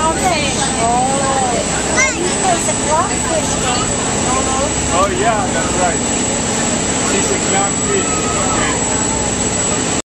clownfish. Oh. There's a clownfish. Oh yeah, that's right. She's a clownfish. Okay.